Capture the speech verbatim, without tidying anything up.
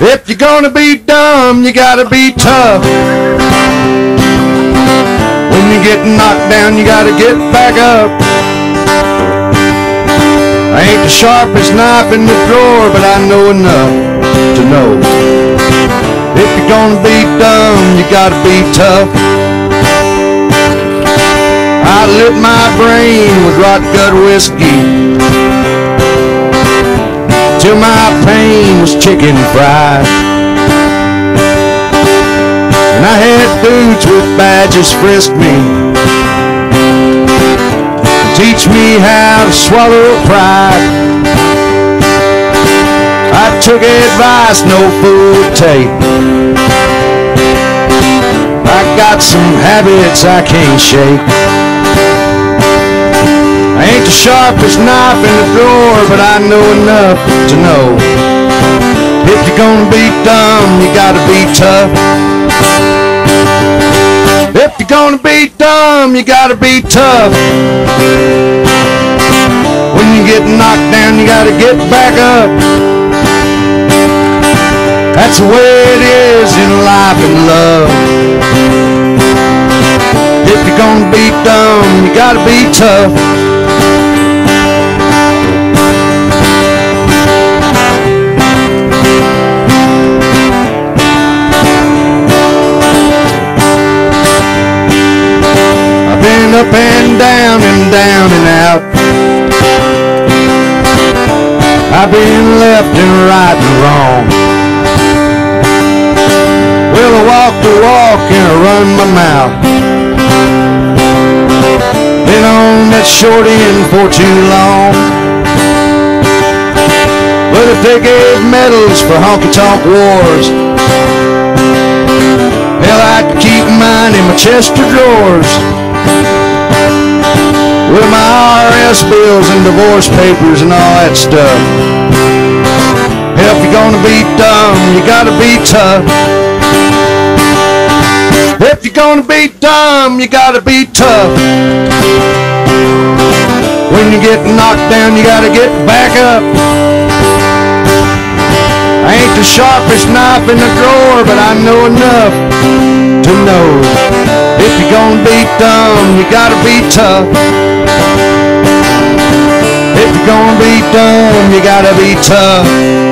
If you're gonna be dumb, you gotta be tough. When you get knocked down, you gotta get back up. I ain't the sharpest knife in the drawer, but I know enough to know. If you're gonna be dumb, you gotta be tough. I lit my brain with rot gut whiskey till my pain was chicken fried. And I had dudes with badges frisk me, teach me how to swallow pride. I took advice no fool would take. I got some habits I can't shake. I ain't the sharpest knife in the drawer, but I know enough to know. If you're gonna be dumb, you gotta be tough. If you're gonna be dumb, you gotta be tough. When you get knocked down, you gotta get back up. That's the way it is in life and love. If you're gonna be dumb, you gotta be tough. I've been up and down and down and out. I've been left and right and wrong. Well, I walk the walk and I run my mouth. Been on that short end for too long. Well, if they gave medals for honky-tonk wars, hell, I'd keep mine in my chest of drawers. With my I R S bills and divorce papers and all that stuff. Hell, if you're gonna be dumb, you gotta be tough. If you're gonna be dumb, you gotta be tough. When you get knocked down, you gotta get back up. I ain't the sharpest knife in the drawer, but I know enough to know. If you're gonna be dumb, you gotta be tough. If you're gonna be dumb, you gotta be tough.